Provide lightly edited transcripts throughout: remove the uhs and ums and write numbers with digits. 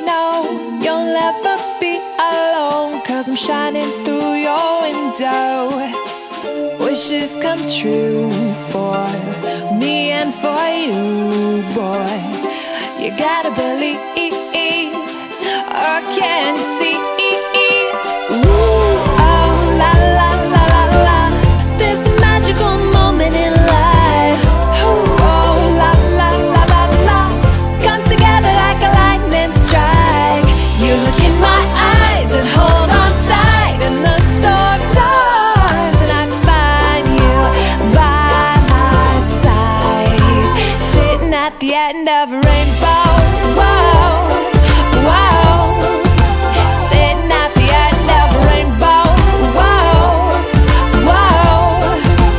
know you'll never be alone, 'cause I'm shining through your window. Wishes come true for me and for you, boy. You gotta believe, or can you see? Ooh, oh, la la la la la. This magical moment in life. Ooh, oh, la la la la la. Comes together like a lightning strike. You look in my eyes and hold on tight, and the storm turns, and I find you by my side, sitting at the end of a rainbow. Whoa, whoa, sitting at the end of a rainbow. Whoa, whoa,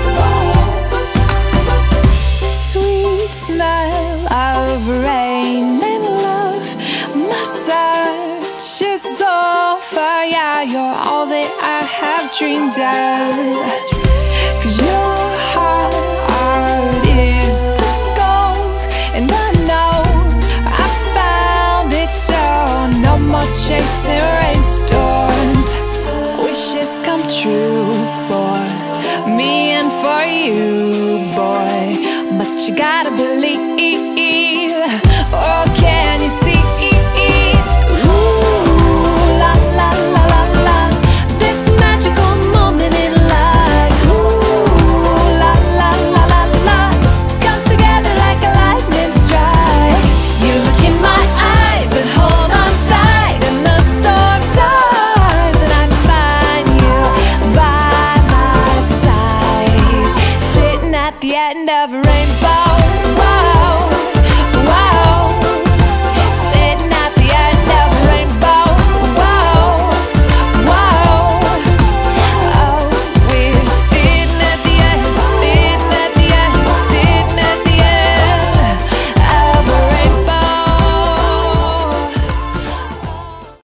sweet smell of rain and love. My search is over. Yeah, you're all that I have dreamed of. 'Cause your heart is the gold, and I know I found it, so no more chasing rainstorms. Wishes come true for me and for you, boy. But you gotta believe, or can you see? Ooh, la la la la la. This magical moment in life. Ooh, la la la la la. Comes together like a lightning strike. You look in my eyes and hold on tight, and the storm turns, and I find you by my side, sitting at the end of a rainbow.